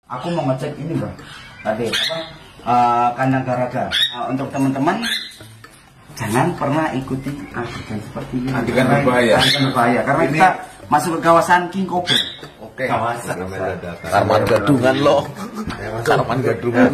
Aku mau ngecek ini bang, tadi kandang garaga. Untuk teman-teman jangan pernah ikuti adegan seperti ini. Adegan berbahaya. Adegan berbahaya karena ini kita masuk ke kawasan King Cobra. Oke. Kawasan. Karman Gadungan loh. Karman Gadungan.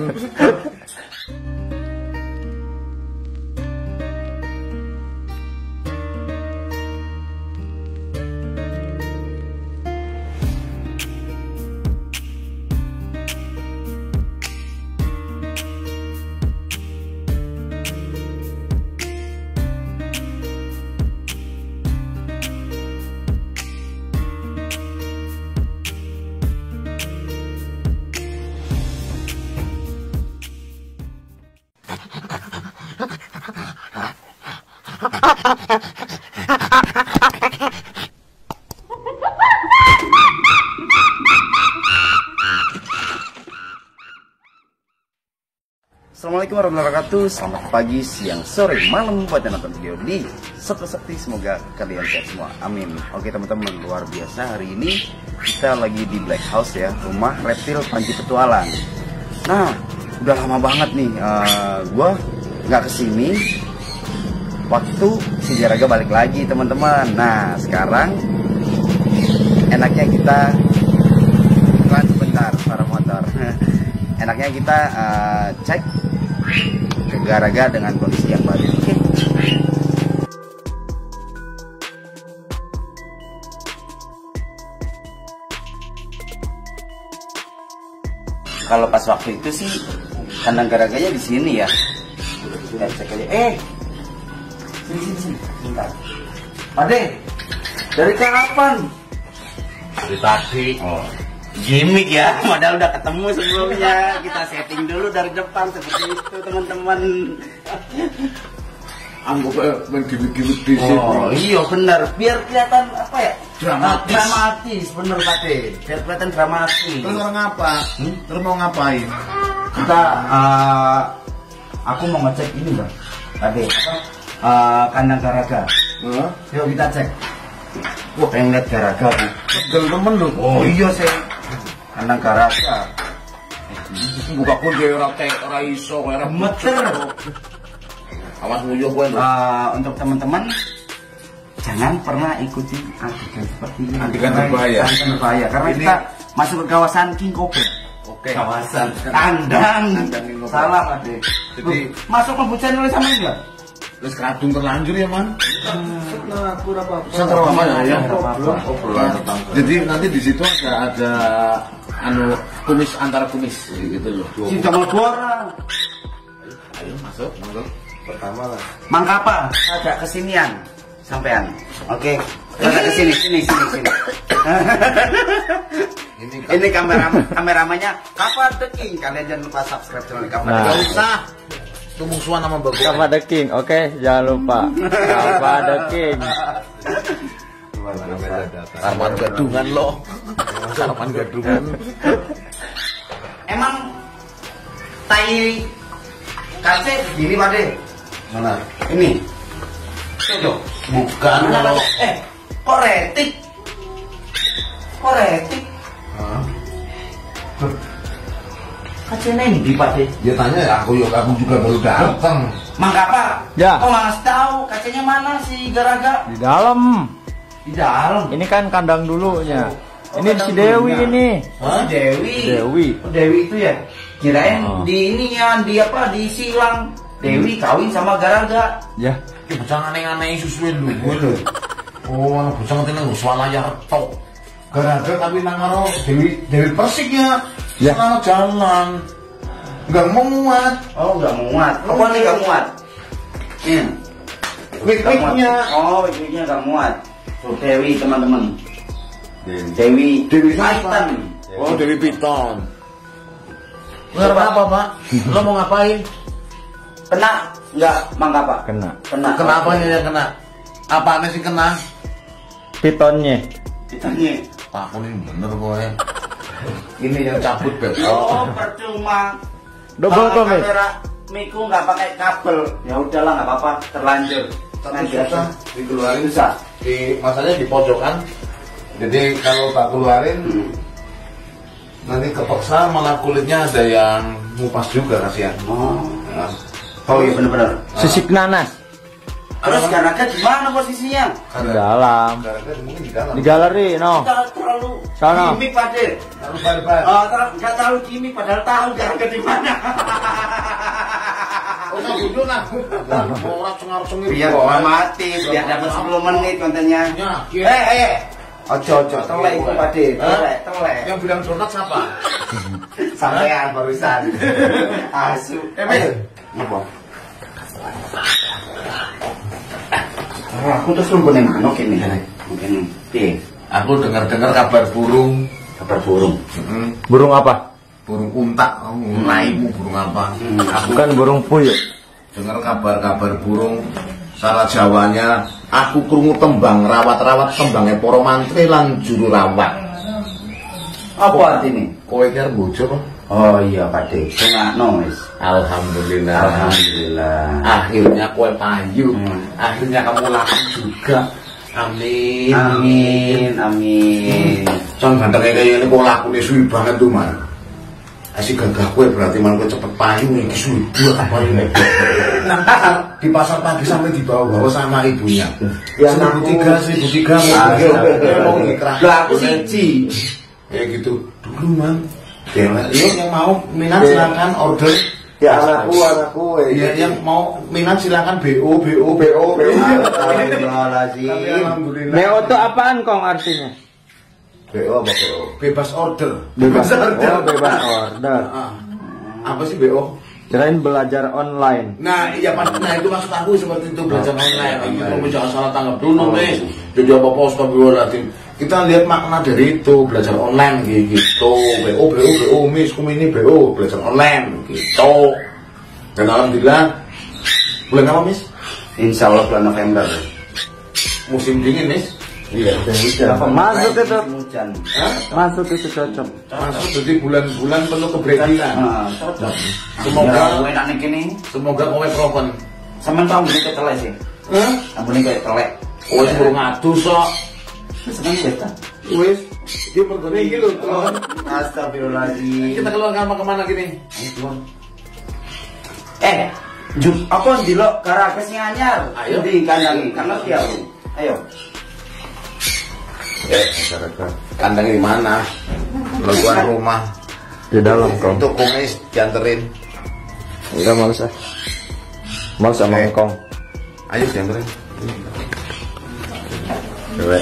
Assalamualaikum warahmatullahi wabarakatuh. Selamat pagi, siang, sore, malam buat yang nonton video di Sekti. Semoga kalian sehat semua, amin. Oke teman-teman, luar biasa. Hari ini kita lagi di Black House ya, rumah reptil Panji Petualang. Nah, udah lama banget nih gue nggak kesini waktu si Garaga balik lagi teman-teman. Nah sekarang enaknya kita sebentar para motor. Enaknya kita cek ke Garaga dengan kondisi yang baru. Oke. Kalau pas waktu itu sih kandang Garaganya di sini ya. Kita cek aja. Sini. Bentar. Pade, dari kapan? Dari tadi. Oh. Gimik ya, modal udah ketemu sebelumnya. Kita setting dulu dari depan seperti itu teman-teman. Anggap main gimmick-gimmick di sini. Oh iya benar, biar kelihatan apa ya? Dramatis. Dramatis, bener Pade. Biar kelihatan dramatis. Terus orang apa? Terus mau ngapain? Kita, aku mau ngecek ini bang. Tadi kandang Garaga. Yuk kita cek. Wah pengen lihat Garaga bu. Pegel temen lu. Oh iya sih. Kandang Garaga. Buka kunci ora iso ora Meter. Awas nguyuh kowe lho. Untuk teman-teman jangan pernah ikuti adegan seperti ini. Adegan berbahaya. Adegan berbahaya karena Ini kita masuk ke kawasan King Cobra. Oke. Kawasan kandang. King Cobra. Salah Pade. Jadi masuk ke channel sama enggak? terus kadung terlanjur ya man. Setelah apa ya? Jadi nanti di situ ada kumis antara kumis gitu loh. Sudah mau orang. Ayo masuk. Pertama lah. Mangkapa ada kesinian sampean. Oke. Ada kesini. Ini kameramannya Kafa The King. Kalian jangan lupa subscribe channel Kafa The King. Enggak usah. Itu musuhan sama bagus. Kafa The King, oke, jangan lupa. Kafa The King. Karman Gadungan loh. Karman Gadungan. Emang tai kace gini Pade. Mana? Ini. Itu. Bukan kalau Koretik. Kacanya ini Pade. dia tanya ya aku juga baru datang. Mangkapa? Ya. Kok nggak tahu kacanya mana si Garaga? Di dalam. Di dalam. Ini kan kandang dulunya. Oh, Ini kandang si Dewi dulunya. ini. Oh, Dewi. Dewi. Oh, Dewi itu ya. Kirain Oh. di ini ya, di apa? Di silang. Dewi kawin sama Garaga. Ya. Ya bocah aneh-aneh susuin lu gue lho. Oh, anak bocah ngerti nang swalaya retok. Garaga tapi nang karo Dewi Persiknya. Ya. Kalau jalan. Enggak mau muat. Oh, nggak muat. Apa nih nggak muat? Wik-wiknya. Oh, wik-wiknya nggak muat. Tuh, Dewi teman-teman. Dewi Titan. siapa? Oh, Dewi Piton. Kenapa, Pak? Lo mau ngapain? Kena nggak Mangkapa? Kena. Kenapa ya kena? Apaan sih kena? Pitonnya. Ditanya. Pak, ini bener boy. Ini yang cabut bel. Oh, percuma. Double Kalau komis. kamera miku nggak pakai kabel. Ya udahlah nggak apa-apa, terlanjur. Tapi susah dikeluarin susah. Masalahnya di pojokan. Jadi kalau tak keluarin Nanti kepeksa malah kulitnya ada yang ngupas juga kasihan. Oh iya benar-benar. Sisik nanas. Terus Garaga di mana posisinya? Di dalam. Garaga mungkin di dalam. Di galeri, no. Terlalu Sana. gimmick Pade. Terlalu barbar. Oh, nggak terlalu gimmick padahal tahu Garaga di mana. Oh, nah dulu nah. Orang cengar-cengir. Biar mati, biar dapat 10 menit kontennya. Ya, Ojo, telek itu Pade, telek. Yang bilang donat siapa? Sampean barusan. Asu. Ayo. Apa? Aku terus lumpur nih, mungkin piye? Aku dengar-dengar kabar burung. Kabar burung. Burung apa? Burung unta. Naimu burung apa? Aku Bukan burung puyuh. dengar kabar-kabar burung. Salah Jawanya, aku krungu tembang rawat-rawat tembangnya para mantri lan juru rawat. Apa artinya? Kowe iki arep bojo kok? Oh iya Pade, dongakno wis. Alhamdulillah. Alhamdulillah. Akhirnya kowe payu. Akhirnya kamu laku juga. Amin. Amin. Son gantengnya kayak ini kok lakune suwi banget tuh man. Asik gagah kowe berarti man kowe cepet payu iki suwi buat apa ini. Di pasar pagi sampai dibawa-bawa sama ibunya. Ya 1.300 mau ikrah. Lah aku siji. Kayak gitu. Dulu man. Ya, yang mau minat silakan order. Ya anakku. Ya, yang mau minat silakan BO. Alhamdulillah. BO itu apaan kong artinya? BO apa BO? Bebas order. Bebas order. Bebas order. Apa sih BO? Kirain belajar online. Nah, iya nah itu maksud aku seperti itu belajar online. Kamu jangan salah tanggap dulu, Miss. Jadi apa-apa astagfirullahaladzim. Kita lihat makna dari itu belajar online gitu. BO, Miss, ini BO belajar online gitu. Dan alhamdulillah bulan apa, Miss? Insya Allah bulan November. Musim dingin, Miss. Iya. Masuk itu. Hujan. Masuk itu cocok. Masuk jadi bulan-bulan penuh keberanian. Cocok. Semoga enak nih kini. semoga kowe proven. Sampeyan tau mrene ketelek sih. Ampune kayak telek. Kowe suruh ngadu sok. Seneng ya ta? Wis, iki mergone iki lho, Tron. Astagfirullahaladzim. Kita keluar kamar kemana gini? Apa ndelok Garagas anyar? Ayo. Di kandangi, karena dia. Ayo. Kandang di mana? Tuan rumah. Di dalam kong. Untuk kumis dianterin. Enggak males ah. Males sama kong. Ayo dianterin. Cewek.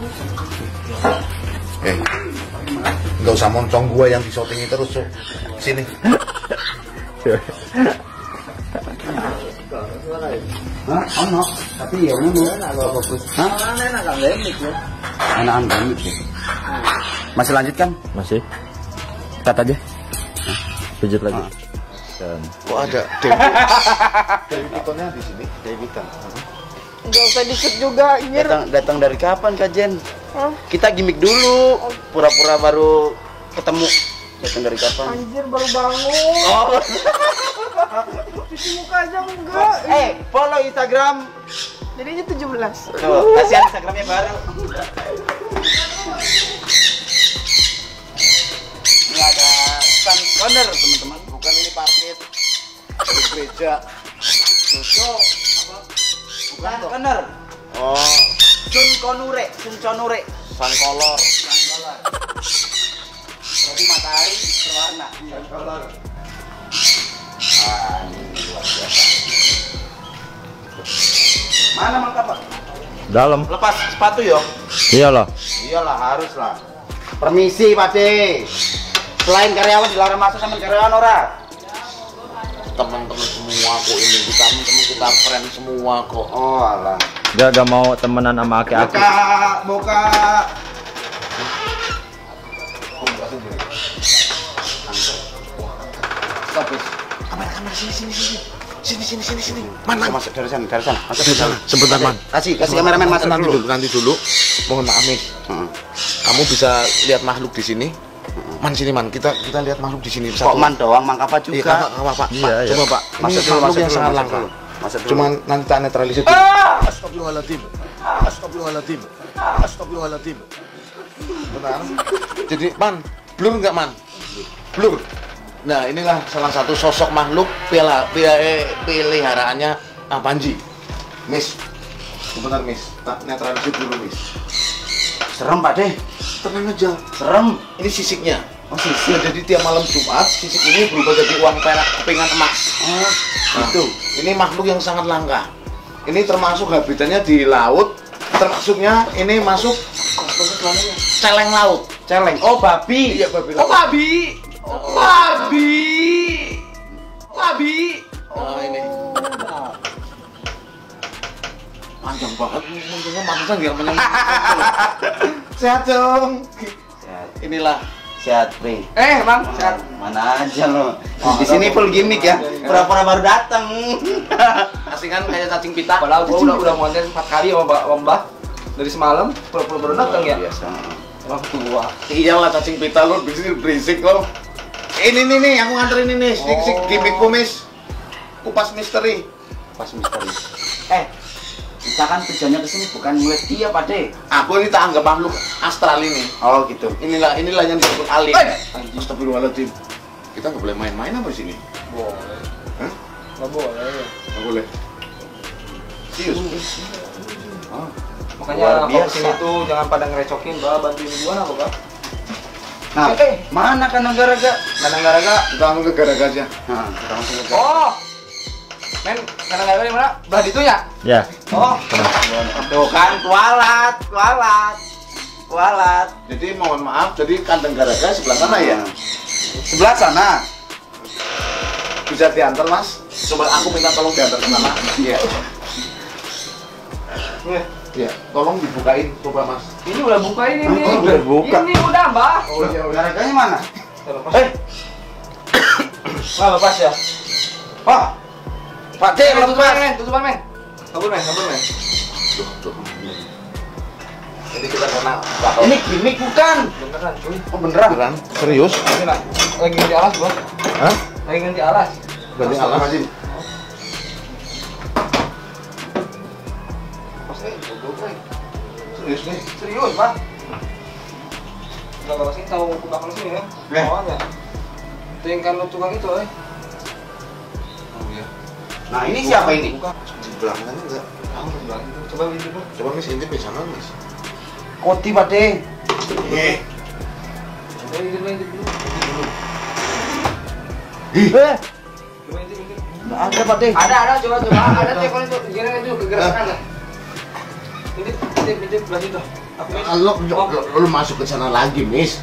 Enggak usah moncong gua yang disotingi terus, so. Sini. Hah? Ono. Tapi ya ngono. Hah? Enak kan lemik ya. Enakan lemik ya. Masih lanjut kan? Masih. Cut aja. Pijit lagi. Kok ada Dewi Pitonnya di sini? Dewi Piton. Enggak usah di-shoot juga, anjir. Datang dari kapan Kak Jen? Kita gimmick dulu. Pura-pura baru ketemu. Datang dari kapan? Anjir baru bangun. Oh. Cuci muka aja enggak. Follow Instagram. Jadinya 17. Tuh, kasihan Instagramnya baru. Ini ada stand corner teman-teman. Bukan ini parkir dari gereja. Tuh, apa? Stand corner. Oh, Sun Conure. sun color. Berarti matahari berwarna. Sun color. Ini luar biasa. Mana Mang Kapak? Dalam. Lepas sepatu yo. Iyalah. Iyalah harus lah. Permisi Pak De. Selain karyawan dilarang masuk sama karyawan ora? Teman-teman semua kok ini teman-teman kita friend semua kok. Oh alah. Dia gak mau temenan sama aki-aki. Buka. Stop wis. Kamera sini. Mana? Masuk dari sana. Masuk dari sana. Sebentar, Man. Kasih kameramen masuk dulu. Nanti dulu. Mohon maaf nih. Kamu bisa lihat makhluk di sini. Man sini Man, kita lihat makhluk di sini. Kok Man doang, Mang Kapak Iya, juga. Pak. Iya. Coba Pak. Masuk Ini dulu, makhluk yang sangat langka. Masuk dulu. Cuman nanti tak netralisir. Astagfirullahaladzim. Benar. Jadi Man, blur nggak Man? Blur. Nah, inilah salah satu sosok makhluk peliharaannya Panji. Miss, sebentar Miss, tak netralisir dulu Miss. Serem Pak De. Tenang aja. Serem. Ini sisiknya. Oh sisik. Jadi tiap malam Jumat, sisik ini berubah jadi uang perak kepingan emas. Oh Nah, gitu. ini makhluk yang sangat langka. Ini termasuk habitatnya di laut. Termasuknya ini masuk celeng laut. Celeng. Oh babi. Iya, babi Oh laut. babi. Oh babi. Babi. Nah, ini. Panjang banget, munculnya pantesan biar menyembah. Sehat dong. Sehat. Inilah Sehat Pri. Bang, sehat. Mana aja lo. Di sini full gimmick ya. Pura-pura baru datang. asingan kayak cacing pita. Padahal gua udah ngonten 4 kali sama Mbak dari semalam. Pura-pura baru datang ya. Biasa. Emang tua. Iyalah cacing pita lo di sini berisik lo. Ini nih, aku nganterin ini. Sik gimmick kumis. Kupas misteri. Pas misteri. Kita kan tujuannya kesini bukan ngeliat dia Pak De. Aku ini tak anggap makhluk astral ini. Oh gitu. Inilah yang disebut alien. Hey! Astagfirullahaladzim. Kita nggak boleh main-main apa di sini? Boleh. Hah? Nggak boleh. Nggak boleh. Serius? Oh. Makanya Luar kalau biasa. kesini tuh jangan pada ngerecokin, Mbak. Bantuin gua apa, Mbak? Nah, mana kan negara-negara? Kadang-kadang Kita langsung ke garaga aja. Nah, kita langsung ke oh. Men, kadang-kadang di mana? Belah ditunya. Ya. Oh. Tuh kan, kualat. Jadi mohon maaf, jadi kandang garaga sebelah sana ya? Sebelah sana. Bisa diantar mas? Coba aku minta tolong diantar ke sana. Iya. Iya, tolong dibukain coba mas. Ini udah buka ini nih. Oh, udah buka. Ini udah, Mbak. Oh iya, udah. Garaganya mana? Nggak lepas ya. Pak. Pak De, Tutupan, lepas. men. Tutupan, men. Kabur, men. Tuh. Jadi kita kena Ini gimmick bukan? beneran, cuy. Oh beneran? Beneran? Serius? Ini lah. Lagi ganti alas, Bos. Hah? Lagi ganti alas. Ganti alas? Astagfirullahaladzim. Serius nih? Serius, Pak. Enggak bawa sini, tahu ke belakang sini ya. Mau aja. Tingkan lu tukang itu, Oh iya. Nah ini siapa ini? Buka. Di belakang enggak? Tahu di belakang itu. Coba ini dulu. Coba mis, intip di sana mis. Koti Pak De. Coba ini dulu. Coba ini. Nggak ada Pak De. Ada, coba. Ada telepon itu. Gini itu kegerakan kan. Ini belah situ. Aku Lo masuk ke sana lagi mis.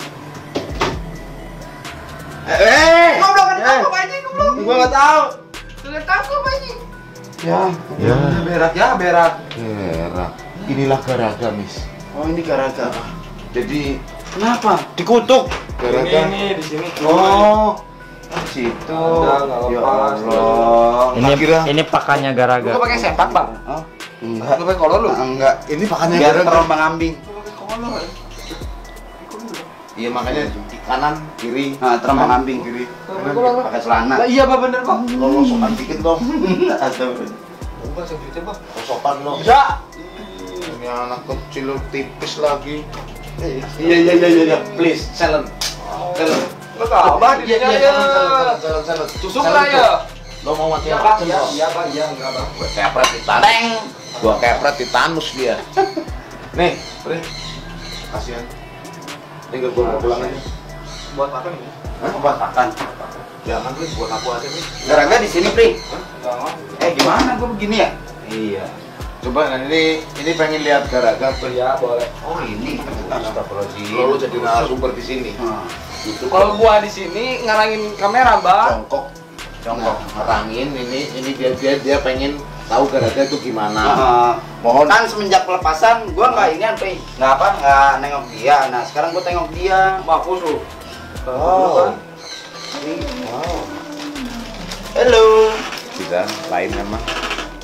Goblok kan tangkap anjing, goblok. Gua nggak tahu. Sudah tangkap anjing. Berak ya berak. Gerak. Inilah garaga mis. Oh ini garaga. Jadi Kenapa? Dikutuk. garaga. Ini di sini. Oh. Situ. Ada, nggak Ya lepas. Allah. Ini pakannya Lu garaga. pakai sempak, Bang. Oh, enggak. Lu pakai kolor lu. Enggak. Ini pakannya Biar garaga. terombang ambing. Lu pakai kolor. Iya makanya di kanan kiri. Nah, terombang ambing. Kiri. Kolor. Pakai celana. Lah iya, Pak, bener, Pak. Lo sopan dikit dong. Astagfirullah. Bukan segitu, Pak. Sopan lo. Ya. Ini anak kecil lo tipis lagi. Iya. Please, silent. Jalan. Lu tambah di sini aja. Jalan. Susuk lah ya. Lo mau mati Iya, apa? Pak. Iya, Pak. Iya, enggak, Pak. Gue kepret di tanus. Gua kepret di tanus dia. Nih, Pri. Kasihan. Tinggal gua mau pulang aja. Buat makan ini. Hah? Obat makan. Jangan Pri, buat aku aja nih. Garaga di sini, Pri. Enggak mau. Gimana gua begini ya? Iya. Coba nah, ini pengen lihat garaga Pri. Iya, boleh. Oh, ini. Astagfirullahaladzim. Lo jadi narasumber di sini. Nah, Gitu. Kalau gua di sini ngalangin kamera, Mbak. Jongkok. Ngerangin ini dia pengen tahu garaga itu gimana. Mohon kan semenjak pelepasan gua nggak ini Pri. Nggak nengok dia. Nah, sekarang gua tengok dia. Bagus lu. Oh. Wow. Halo. Bisa lain kan mah.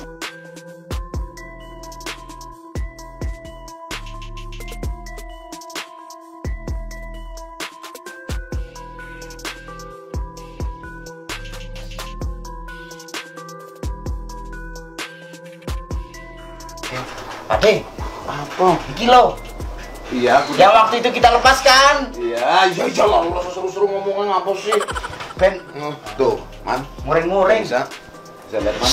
Pak De, Apa? iki lo. Iya, aku Yang waktu itu kita lepaskan. Iya, Allah, suruh ngomongnya ngapa sih? Ben, Tuh, Man. muring-muring. Bisa lihat, Man.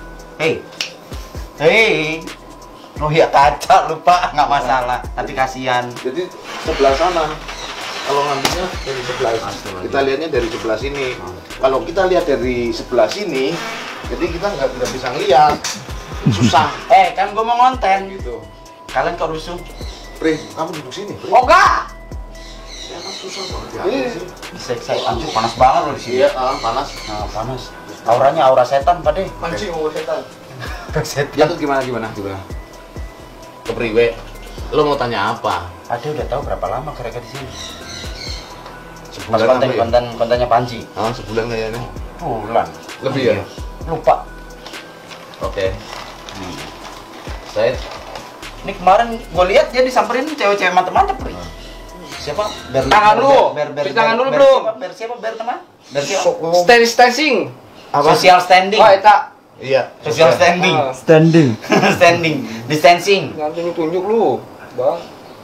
Hei. Oh ya kaca lupa, nggak masalah. Tapi kasihan. Jadi sebelah sana. Kalau ngambilnya dari sebelah, kita lihatnya dari sebelah sini. Kalau kita lihat dari sebelah sini, jadi kita nggak bisa ngeliat. Susah Kan gue mau ngonten. gitu. Kalian kok rusuh? Pri, kamu duduk sini. Pri. Oh enggak. Ya kan susah banget. Iya. Saya anjir panas banget loh di sini. Iya, panas. Nah, panas. Auranya aura setan, Pak De. Mancing mau setan. Setan. Ya tuh gimana? Ke Priwe. Lo mau tanya apa? Ade udah tahu berapa lama mereka di sini? Pas Sebulan apa ya? kontennya Panji. Sebulan kayaknya. Bulan. Lebih ya? Lupa. Oke. Saya Ini kemarin gue lihat dia disamperin cewek-cewek mantep-mantep, Pri. Siapa? Tangan lu. Cuci tangan dulu belum? Siapa? Ber teman? Ber siapa? Standing. Social standing. Oh, eta. iya. Social standing. Standing. Standing. Distancing. Jangan tunjuk-tunjuk lu, Bang.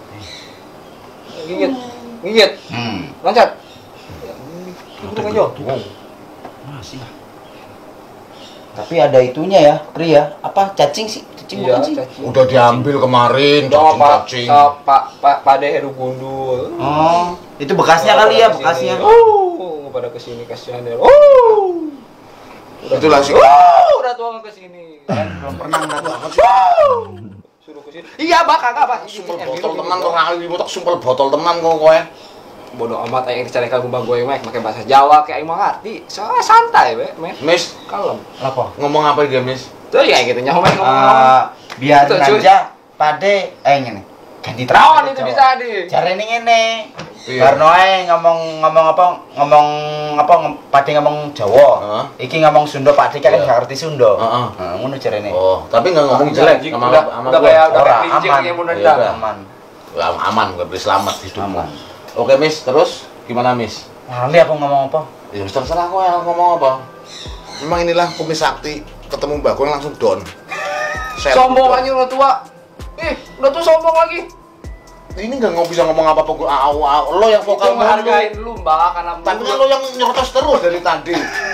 Gigit. Loncat. Udah aja. Masih. Tapi ada itunya ya, Pri ya. Apa cacing sih? Cacing bukan sih? cacing. Udah diambil kemarin, cacing. Pak De Heru Gundul. Oh, itu bekasnya kali ya, bekasnya. Pada kesini kasihan ya. Itulah sih. Udah tua kesini. Belum pernah ngeliat. Suruh kesini. Iya, kagak, Pak. Sumpel botol tenan kok ngali botak sumpel botol tenan kok kowe. Bodoh amat yang dicarikan gumba gue mek pakai bahasa Jawa kayak aing mah ngerti. Soalnya santai, men. Miss, Kalem. Apa? ngomong apa dia, Miss? Tuh ya gitu nyaho mek ngomong. Biarin Betul, cuy. aja, Pade. Ngene. Ganti Terawan terawan itu bisa di. Cara ini ngene. Iya. Karena ngomong Pade ngomong Jawa. Iki ngomong Sunda, Pade kan Iya. nggak ngerti Sunda. Heeh. Nah, ngono carane. Oh, tapi nggak ngomong jelek sama udah sama udah gua. kayak Ora, kelinci aman. yang mau Iya, nendang. udah. Aman. Aman, gue beri selamat hidupmu. Aman. Oke, Miss, terus gimana, Miss? Lali aku ngomong apa? Ya terserah kok yang ngomong apa. Memang inilah Kumis Sakti, ketemu Mbak Goeng langsung down. Sombong aja udah tua. Udah tuh sombong lagi. Ini nggak bisa ngomong apa-apa, lo yang Itu vokal menghargain mulu. lu, Mbak, karena Tapi kan lo yang nyotos terus dari tadi.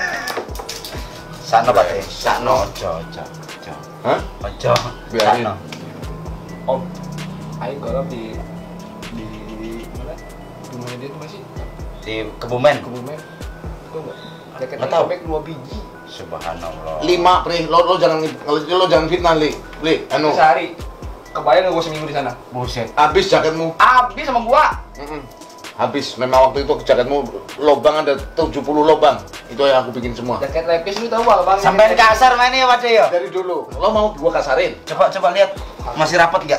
Sana Pade. Sakno. Ojo. Hah? Ojo. Biarin. Sana. Om, aing golong di mana? Rumahnya dia tuh masih Di Kebumen. Kebumen. Kok enggak? Jaket Nggak tahu. sobek 2 biji. Subhanallah. 5, Pri. Lo jangan fitnah, Li. Anu. Sehari. Kebayang gua seminggu di sana. Buset. Habis jaketmu. Abis sama gua. Habis. Memang waktu itu jaketmu lobang ada 70 lobang. Itu yang aku bikin semua. Jaket lepis lu tahu apa, Bang? Sampai kasar mainnya ya Pade ya. Dari dulu. Lo mau gua kasarin? Coba lihat masih rapat nggak?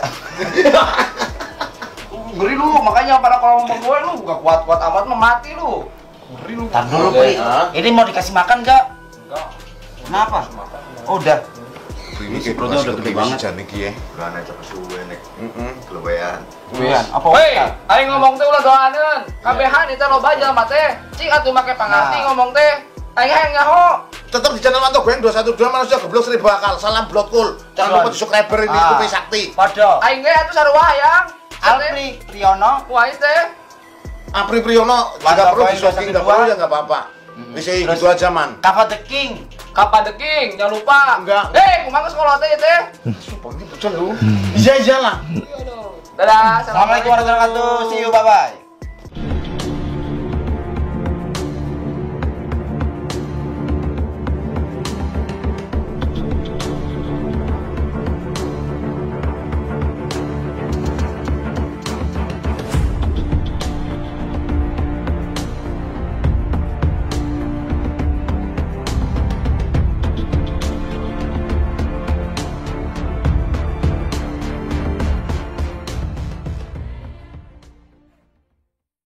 Ngeri lu, makanya pada kalau ngomong gue lu gak kuat-kuat amat mah mati lu. Ngeri lu. Tar dulu Oke, Pri. ah. Ini mau dikasih makan nggak? Enggak. Kenapa? Oh, udah. Ini si perutnya udah gede banget. Jan iki ya. Karena cepet suwe nek kelebayan. Bukan. Apa? Hei, aing ngomong teh ulah doaneun. Kabehan eta loba jalma teh. Cing atuh make pangarti Nah. ngomong teh. Aing hayang ngaho. Tetap di channel Manto Goeng 212 manusia goblok 1000 akal. Salam blotkul. Jangan lupa di subscriber ini Ah. Kumis Sakti. Podo. Aing ge atuh sarua hayang. Alpri Riono. Wah teh. Apri Priyono Manto tidak perlu Goeng di-shocking, 212. nggak perlu ya nggak apa-apa. Bisa gitu aja, Man. Kava the King. Kapan the king? Jangan lupa. Enggak. Kumaha sekolah teh teh. Sumpah ini betul lu. Iya lah. Dadah. Assalamualaikum warahmatullahi wabarakatuh. See you, bye bye.